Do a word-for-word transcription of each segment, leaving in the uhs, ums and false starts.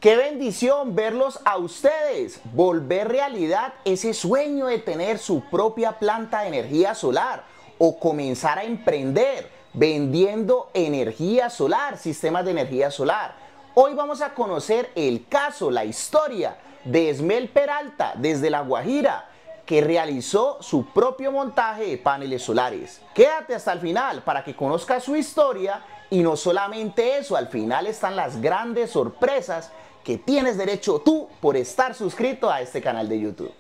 Qué bendición verlos a ustedes, volver realidad ese sueño de tener su propia planta de energía solar o comenzar a emprender vendiendo energía solar, sistemas de energía solar. Hoy vamos a conocer el caso, la historia de Esmel Peralta desde La Guajira, que realizó su propio montaje de paneles solares. Quédate hasta el final para que conozcas su historia y no solamente eso, al final están las grandes sorpresas que tienes derecho tú por estar suscrito a este canal de YouTube.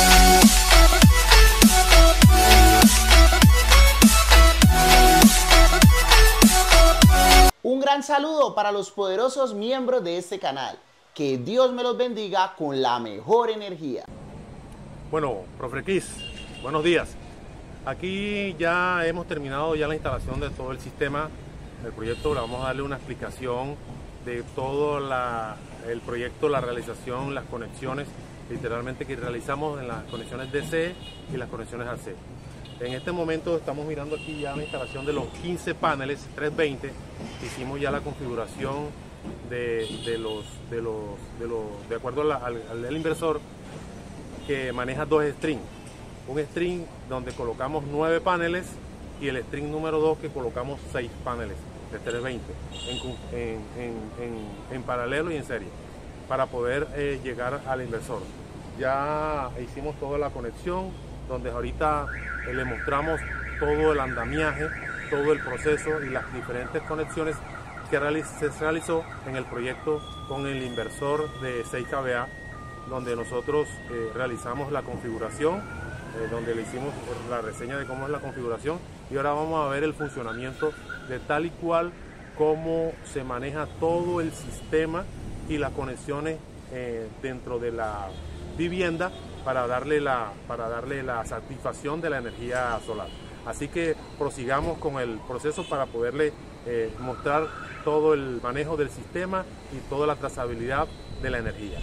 Un gran saludo para los poderosos miembros de este canal. Que Dios me los bendiga con la mejor energía. Bueno, profe Cris, buenos días. Aquí ya hemos terminado ya la instalación de todo el sistema del proyecto. Le vamos a darle una explicación de todo la, el proyecto, la realización, las conexiones, literalmente que realizamos en las conexiones D C y las conexiones A C. En este momento estamos mirando aquí ya la instalación de los quince paneles trescientos veinte. Hicimos ya la configuración de, de los, de los, de los, de acuerdo a la, al, al inversor, que maneja dos strings. Un string donde colocamos nueve paneles y el string número dos que colocamos seis paneles de trescientos veinte en, en, en, en, en paralelo y en serie para poder eh, llegar al inversor. Ya hicimos toda la conexión, donde ahorita eh, le mostramos todo el andamiaje, todo el proceso y las diferentes conexiones que se realizó en el proyecto con el inversor de seis K V A, donde nosotros eh, realizamos la configuración, eh, donde le hicimos la reseña de cómo es la configuración, y ahora vamos a ver el funcionamiento de tal y cual cómo se maneja todo el sistema y las conexiones eh, dentro de la vivienda para darle la, para darle la satisfacción de la energía solar. Así que prosigamos con el proceso para poderle eh, mostrar todo el manejo del sistema y toda la trazabilidad de la energía.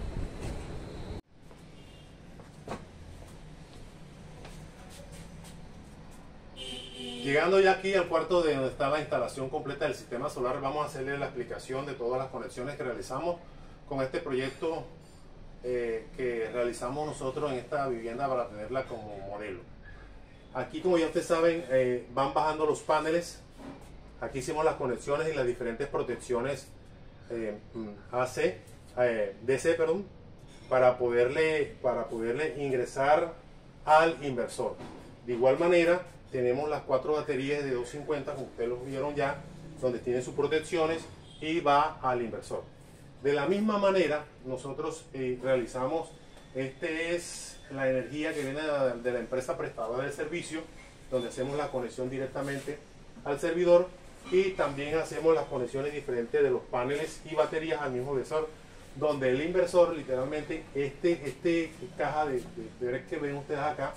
Llegando ya aquí al cuarto de donde está la instalación completa del sistema solar, vamos a hacerle la explicación de todas las conexiones que realizamos con este proyecto eh, que realizamos nosotros en esta vivienda para tenerla como modelo. Aquí, como ya ustedes saben, eh, van bajando los paneles. Aquí hicimos las conexiones y las diferentes protecciones eh, A C, eh, D C, perdón, para poderle, para poderle ingresar al inversor. De igual manera, tenemos las cuatro baterías de doscientos cincuenta, como ustedes lo vieron ya, donde tienen sus protecciones y va al inversor. De la misma manera, nosotros eh, realizamos, este es la energía que viene de, de la empresa prestadora del servicio, donde hacemos la conexión directamente al servidor, y también hacemos las conexiones diferentes de los paneles y baterías al mismo inversor, donde el inversor, literalmente, este, este caja de, de, de que ven ustedes acá.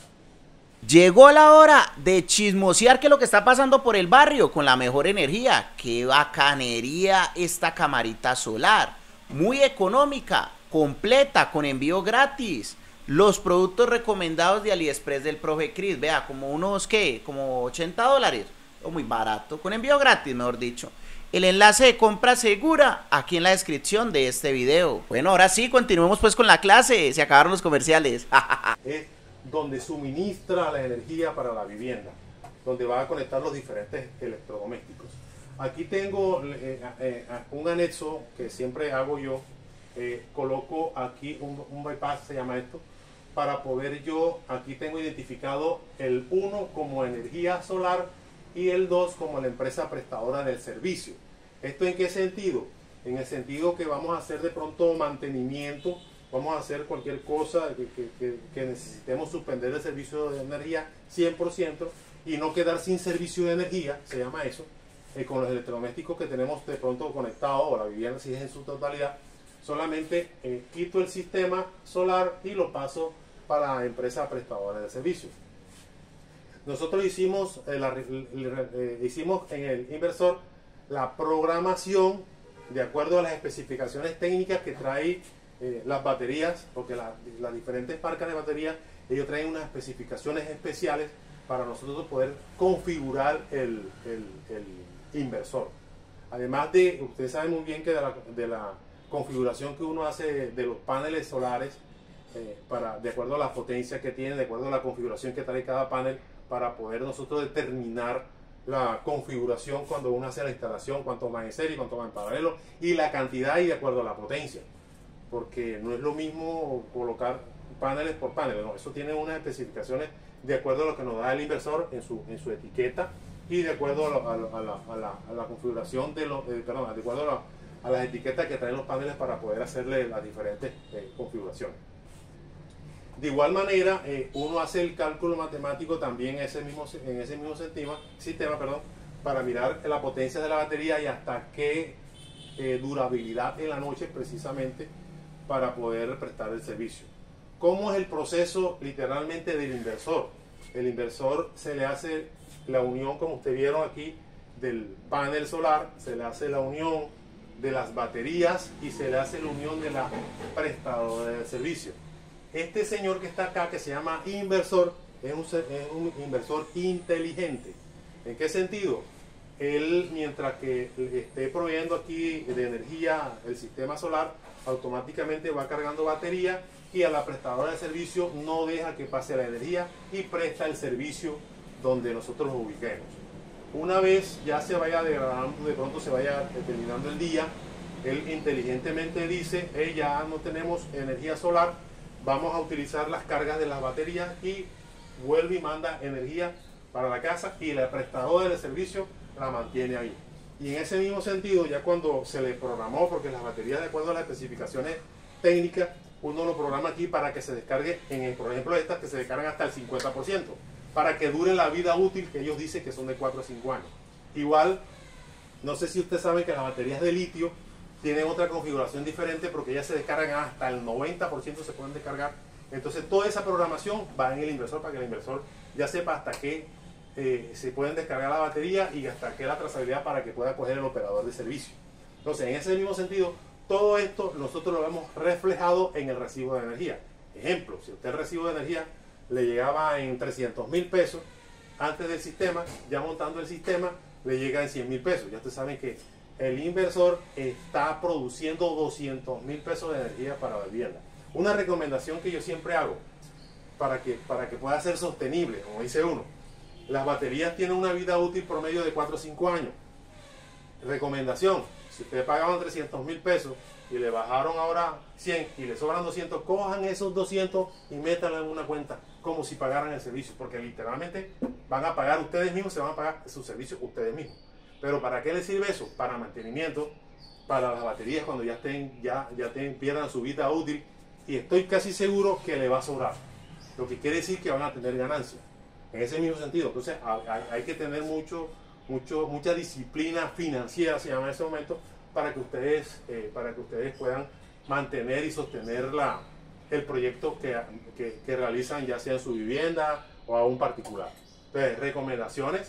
Llegó la hora de chismosear qué es lo que está pasando por el barrio con la mejor energía. Qué bacanería esta camarita solar, muy económica, completa, con envío gratis. Los productos recomendados de AliExpress del profe Cris, vea, como unos, ¿qué? Como ochenta dólares, o muy barato, con envío gratis, mejor dicho. El enlace de compra segura aquí en la descripción de este video. Bueno, ahora sí, continuemos pues con la clase, se acabaron los comerciales. Es donde suministra la energía para la vivienda, donde va a conectar los diferentes electrodomésticos. Aquí tengo eh, eh, un anexo que siempre hago yo, eh, coloco aquí un, un bypass, se llama esto, para poder yo, aquí tengo identificado el uno como energía solar y el dos como la empresa prestadora del servicio. ¿Esto en qué sentido? En el sentido que vamos a hacer de pronto mantenimiento, vamos a hacer cualquier cosa que, que, que, que necesitemos suspender el servicio de energía cien por ciento y no quedar sin servicio de energía, se llama eso, eh, con los electrodomésticos que tenemos de pronto conectados, o la vivienda si es en su totalidad. Solamente eh, quito el sistema solar y lo paso para la empresa prestadora de servicio. Nosotros hicimos, eh, la, eh, hicimos en el inversor la programación de acuerdo a las especificaciones técnicas que trae eh, las baterías, porque la, las diferentes marcas de baterías, ellos traen unas especificaciones especiales para nosotros poder configurar el, el, el inversor. Además de, ustedes saben muy bien que de la, de la configuración que uno hace de los paneles solares, eh, para, de acuerdo a la potencia que tiene, de acuerdo a la configuración que trae cada panel, para poder nosotros determinar la configuración cuando uno hace la instalación, cuánto va en serie, cuánto va en paralelo, y la cantidad y de acuerdo a la potencia. Porque no es lo mismo colocar paneles por paneles, no, eso tiene unas especificaciones de acuerdo a lo que nos da el inversor en su, en su etiqueta y de acuerdo a, lo, a, lo, a, la, a, la, a la configuración de los, eh, perdón, de acuerdo a, la, a las etiquetas que traen los paneles para poder hacerle las diferentes eh, configuraciones. De igual manera, eh, uno hace el cálculo matemático también en ese mismo, en ese mismo sistema, sistema perdón, para mirar la potencia de la batería y hasta qué eh, durabilidad en la noche precisamente para poder prestar el servicio. ¿Cómo es el proceso literalmente del inversor? El inversor se le hace la unión, como ustedes vieron aquí, del panel solar, se le hace la unión de las baterías y se le hace la unión de la prestadora de servicio. Este señor que está acá, que se llama inversor, es un, es un inversor inteligente. ¿En qué sentido? Él, mientras que esté proveyendo aquí de energía el sistema solar, automáticamente va cargando batería y a la prestadora de servicio no deja que pase la energía y presta el servicio donde nosotros lo ubiquemos. Una vez ya se vaya degradando, de pronto se vaya terminando el día, él inteligentemente dice, hey, ya no tenemos energía solar, vamos a utilizar las cargas de las baterías, y vuelve y manda energía para la casa y la prestadora de servicio la mantiene ahí. Y en ese mismo sentido, ya cuando se le programó, porque las baterías, de acuerdo a las especificaciones técnicas, uno lo programa aquí para que se descargue, en, por ejemplo estas que se descargan hasta el cincuenta por ciento, para que dure la vida útil que ellos dicen que son de cuatro a cinco años. Igual, no sé si ustedes saben que las baterías de litio tienen otra configuración diferente, porque ellas se descargan hasta el noventa por ciento, se pueden descargar. Entonces toda esa programación va en el inversor para que el inversor ya sepa hasta qué eh, se pueden descargar la batería y hasta qué la trazabilidad para que pueda coger el operador de servicio. Entonces, en ese mismo sentido, todo esto nosotros lo hemos reflejado en el recibo de energía. Ejemplo, si usted el recibo de energía le llegaba en trescientos mil pesos antes del sistema, ya montando el sistema le llega en cien mil pesos. Ya ustedes saben que el inversor está produciendo doscientos mil pesos de energía para la vivienda. Una recomendación que yo siempre hago para que, para que pueda ser sostenible, como dice uno, las baterías tienen una vida útil promedio de cuatro o cinco años. Recomendación: si ustedes pagaban trescientos mil pesos y le bajaron ahora cien y le sobran doscientos, cojan esos doscientos y métanlo en una cuenta como si pagaran el servicio, porque literalmente van a pagar ustedes mismos, se van a pagar su servicio ustedes mismos. Pero ¿para qué les sirve eso? Para mantenimiento, para las baterías cuando ya estén, ya, ya estén, pierdan su vida útil, y estoy casi seguro que le va a sobrar, lo que quiere decir que van a tener ganancias en ese mismo sentido. Entonces hay, hay que tener mucho Mucho, mucha disciplina financiera, se llama en ese momento, para que ustedes, eh, para que ustedes puedan mantener y sostener la, el proyecto que, que, que realizan, ya sea en su vivienda o a un particular. Entonces, recomendaciones,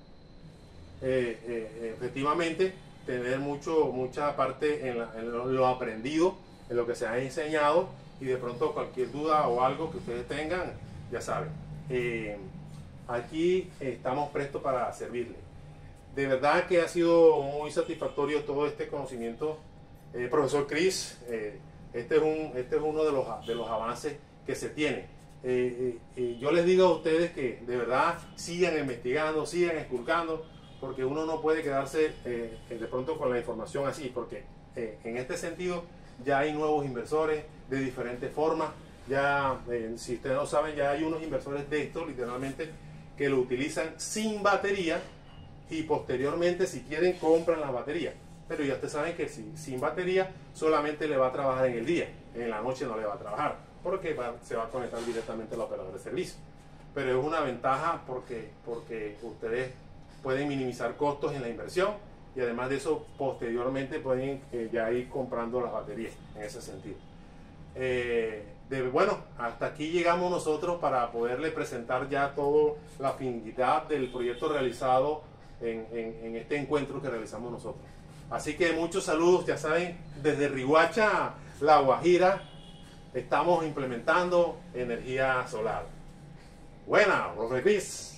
eh, eh, efectivamente, tener mucho, mucha parte en, la, en lo, lo aprendido, en lo que se ha enseñado, y de pronto cualquier duda o algo que ustedes tengan, ya saben. Eh, aquí estamos prestos para servirles. De verdad que ha sido muy satisfactorio todo este conocimiento, eh, profesor Chris. Eh, este, es un, este es uno de los, de los avances que se tiene. Eh, eh, yo les digo a ustedes que de verdad sigan investigando, sigan esculcando, porque uno no puede quedarse eh, de pronto con la información así, porque eh, en este sentido ya hay nuevos inversores de diferentes formas. Ya, eh, si ustedes no saben, ya hay unos inversores de esto, literalmente, que lo utilizan sin batería, y posteriormente, si quieren, compran las baterías. Pero ya ustedes saben que si, sin batería solamente le va a trabajar en el día, en la noche no le va a trabajar, porque va, se va a conectar directamente al operador de servicio. Pero es una ventaja porque, porque ustedes pueden minimizar costos en la inversión, y además de eso, posteriormente pueden eh, ya ir comprando las baterías en ese sentido. Eh, de, bueno, hasta aquí llegamos nosotros para poderle presentar ya toda la finalidad del proyecto realizado En, en, en este encuentro que realizamos nosotros. Así que muchos saludos, ya saben, desde Riohacha, La Guajira, estamos implementando energía solar. Buena, profe Chris.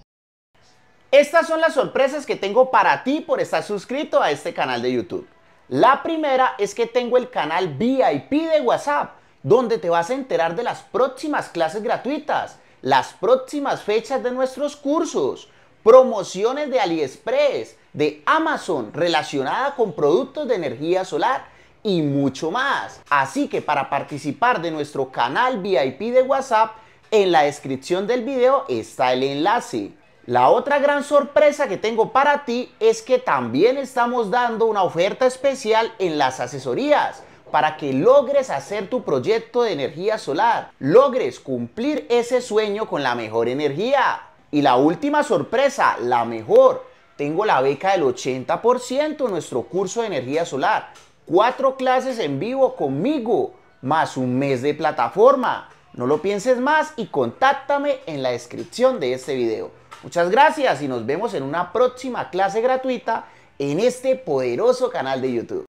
Estas son las sorpresas que tengo para ti por estar suscrito a este canal de YouTube. La primera es que tengo el canal V I P de WhatsApp, donde te vas a enterar de las próximas clases gratuitas, las próximas fechas de nuestros cursos, promociones de AliExpress, de Amazon relacionada con productos de energía solar y mucho más. Así que para participar de nuestro canal V I P de WhatsApp, en la descripción del video está el enlace. La otra gran sorpresa que tengo para ti es que también estamos dando una oferta especial en las asesorías para que logres hacer tu proyecto de energía solar, logres cumplir ese sueño con la mejor energía. Y la última sorpresa, la mejor, tengo la beca del ochenta por ciento en nuestro curso de energía solar, cuatro clases en vivo conmigo, más un mes de plataforma. No lo pienses más y contáctame en la descripción de este video. Muchas gracias y nos vemos en una próxima clase gratuita en este poderoso canal de YouTube.